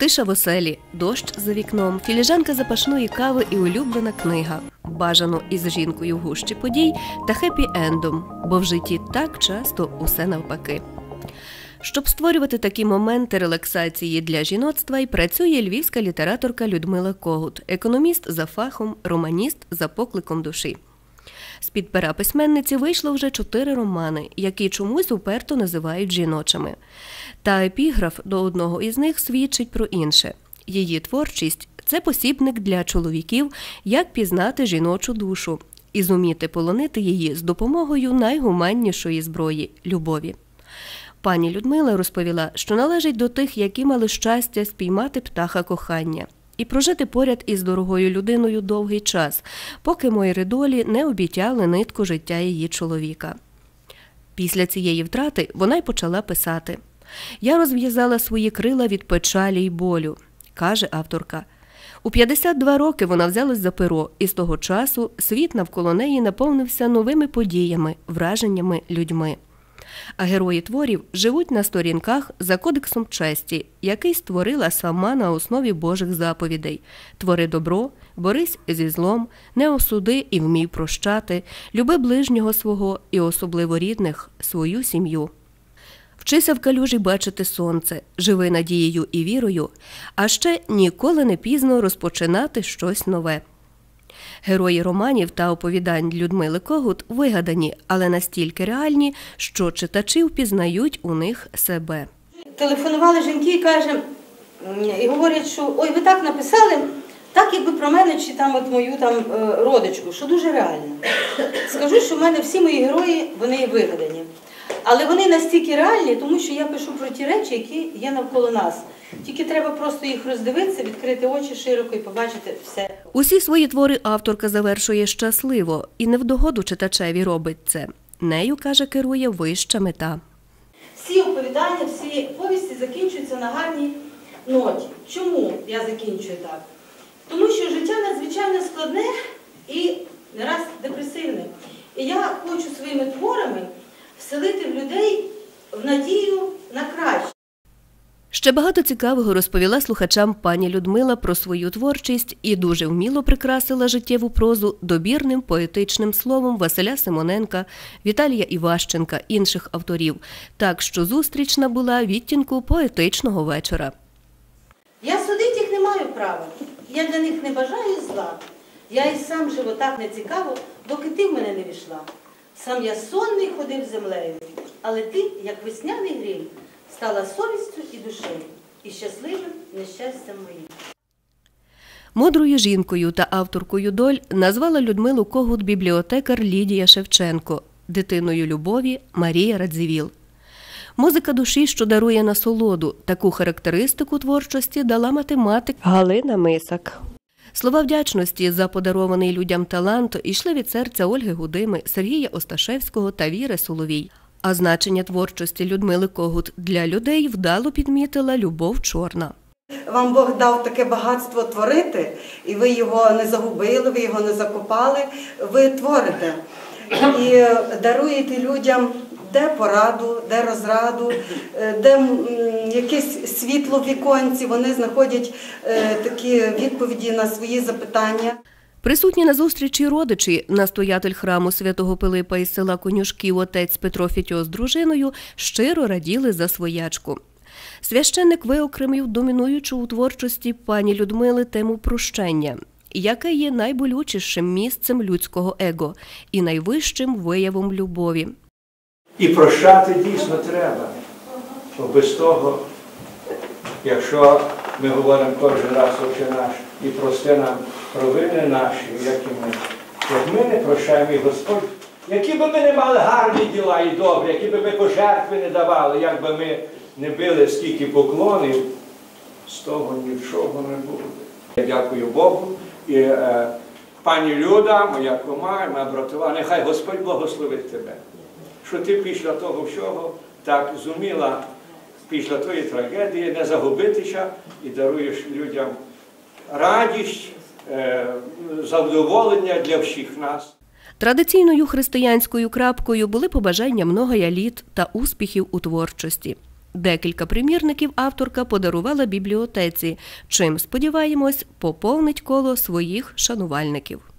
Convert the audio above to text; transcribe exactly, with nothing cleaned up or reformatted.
Тиша в оселі, дощ за вікном, філіжанка запашної кави і улюблена книга. Бажано із жінкою в гущі подій та хеппі-ендом, бо в житті так часто усе навпаки. Щоб створювати такі моменти релаксації для жіноцтва, і працює львівська літераторка Людмила Когут, економіст за фахом, романіст за покликом душі. З-під пера письменниці вийшло вже чотири романи, які чомусь уперто називають жіночими. Та епіграф до одного із них свідчить про інше. Її творчість – це посібник для чоловіків, як пізнати жіночу душу і зуміти полонити її з допомогою найгуманнішої зброї – любові. Пані Людмила розповіла, що належить до тих, які мали щастя спіймати птаха кохання і прожити поряд із дорогою людиною довгий час, поки мойри долі не обітяли нитку життя її чоловіка. Після цієї втрати вона й почала писати. «Я розв'язала свої крила від печалі й болю», – каже авторка. У п'ятдесят два роки вона взялась за перо, і з того часу світ навколо неї наповнився новими подіями, враженнями, людьми. А герої творів живуть на сторінках за кодексом честі, який створила сама на основі Божих заповідей. «Твори добро, борись зі злом, не осуди і вмій прощати, люби ближнього свого і особливо рідних, свою сім'ю. Вчися в калюжі бачити сонце, живи надією і вірою, а ще ніколи не пізно розпочинати щось нове». Герої романів та оповідань Людмили Когут вигадані, але настільки реальні, що читачі впізнають у них себе. Телефонували жінки і каже, і говорять, що ой, ви так написали, так якби про мене чи там от мою там родичку, що дуже реально. Скажу, що в мене всі мої герої, вони вигадані. Але вони настільки реальні, тому що я пишу про ті речі, які є навколо нас. Тільки треба просто їх роздивитися, відкрити очі широко і побачити все. Усі свої твори авторка завершує щасливо і не в догоду читачеві робить це. Нею, каже, керує вища мета. Всі оповідання, всі повісті закінчуються на гарній ноті. Чому я закінчую так? Тому що життя надзвичайно складне і не раз депресивне. І я хочу своїми творами вселити в людей в надію на краще. Ще багато цікавого розповіла слухачам пані Людмила про свою творчість і дуже вміло прикрасила життєву прозу добірним поетичним словом Василя Симоненка, Віталія Іващенка, інших авторів. Так що зустріч набула відтінку поетичного вечора. Я судити їх не маю права. Я для них не бажаю зла. Я і сам живу так нецікаво, доки ти в мене не війшла. Сам я сонний ходив землею, але ти, як весняний грім, стала совістю і душею, і щасливим нещастям моїм. Мудрою жінкою та авторкою доль назвала Людмилу Когут бібліотекар Лідія Шевченко, дитиною любові Марія Радзивіл. Музика душі, що дарує насолоду, таку характеристику творчості дала математик Галина Мисак. Слова вдячності за подарований людям талант йшли від серця Ольги Гудими, Сергія Осташевського та Віри Соловій. А значення творчості Людмили Когут для людей вдало підмітила Любов Чорна. Вам Бог дав таке багатство творити, і ви його не загубили, ви його не закопали, ви творите. І даруєте людям де пораду, де розраду, де якесь світло в віконці, вони знаходять такі відповіді на свої запитання. Присутні на зустрічі родичі, настоятель храму святого Пилипа із села Конюшків отець Петро Фітьо з дружиною щиро раділи за своячку. Священник виокремив домінуючу у творчості пані Людмили тему прощення, яке є найболючішим місцем людського его і найвищим виявом любові. І прощати дійсно треба, бо без того, якщо ми говоримо кожен раз «Отче наш» і прости нам провини наші, як і ми, як ми не прощаємо і Господь, які би ми не мали гарні діла і добрі, які би ми пожертви не давали, як би ми не били скільки поклонів, з того нічого не буде. Я дякую Богу і е, пані Люда, моя кума, моя братова, нехай Господь благословить тебе, що ти після того всього так зуміла, після тої трагедії, не загубитися і даруєш людям радість, задоволення для всіх нас. Традиційною християнською крапкою були побажання многоя літ та успіхів у творчості. Декілька примірників авторка подарувала бібліотеці, чим, сподіваємось, поповнить коло своїх шанувальників.